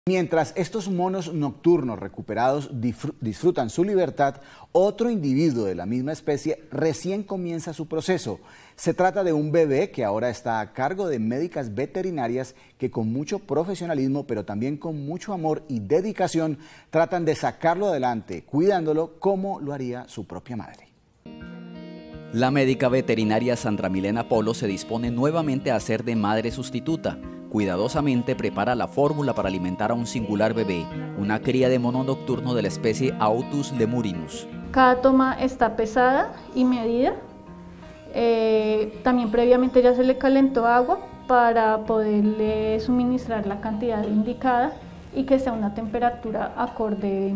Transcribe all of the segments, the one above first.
Mientras estos monos nocturnos recuperados disfrutan su libertad, otro individuo de la misma especie recién comienza su proceso. Se trata de un bebé que ahora está a cargo de médicas veterinarias que con mucho profesionalismo, pero también con mucho amor y dedicación, tratan de sacarlo adelante, cuidándolo como lo haría su propia madre. La médica veterinaria Sandra Milena Polo se dispone nuevamente a hacer de madre sustituta. Cuidadosamente prepara la fórmula para alimentar a un singular bebé, una cría de mono nocturno de la especie Autus lemurinus. Cada toma está pesada y medida. También previamente ya se le calentó agua para poderle suministrar la cantidad indicada y que sea una temperatura acorde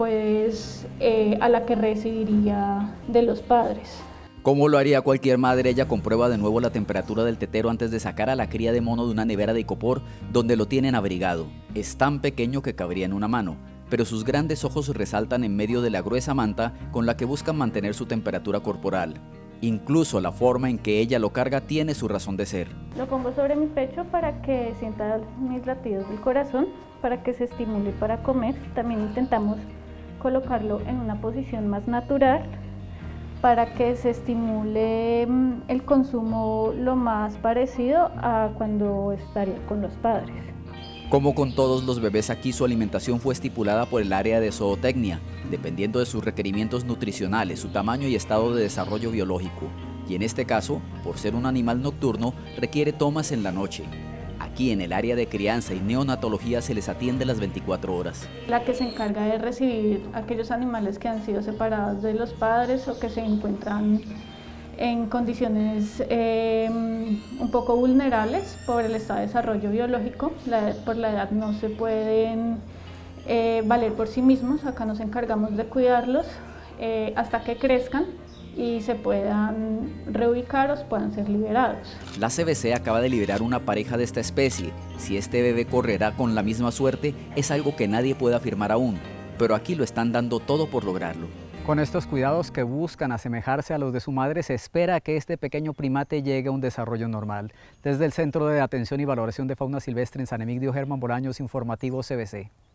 a la que recibiría de los padres. Como lo haría cualquier madre, ella comprueba de nuevo la temperatura del tetero antes de sacar a la cría de mono de una nevera de icopor donde lo tienen abrigado. Es tan pequeño que cabría en una mano, pero sus grandes ojos resaltan en medio de la gruesa manta con la que buscan mantener su temperatura corporal. Incluso la forma en que ella lo carga tiene su razón de ser. Lo pongo sobre mi pecho para que sienta mis latidos del corazón, para que se estimule para comer. También intentamos colocarlo en una posición más natural, para que se estimule el consumo lo más parecido a cuando estaría con los padres. Como con todos los bebés aquí, su alimentación fue estipulada por el área de zootecnia, dependiendo de sus requerimientos nutricionales, su tamaño y estado de desarrollo biológico. Y en este caso, por ser un animal nocturno, requiere tomas en la noche. Aquí en el área de crianza y neonatología se les atiende las 24 horas. La que se encarga de recibir aquellos animales que han sido separados de los padres o que se encuentran en condiciones un poco vulnerables por el estado de desarrollo biológico. Por la edad no se pueden valer por sí mismos. Acá nos encargamos de cuidarlos hasta que crezcan y se puedan reubicar o puedan ser liberados. La CBC acaba de liberar una pareja de esta especie. Si este bebé correrá con la misma suerte es algo que nadie puede afirmar aún, pero aquí lo están dando todo por lograrlo. Con estos cuidados que buscan asemejarse a los de su madre, se espera que este pequeño primate llegue a un desarrollo normal. Desde el Centro de Atención y Valoración de Fauna Silvestre en San Emigdio, Germán Bolaños, Informativo CBC.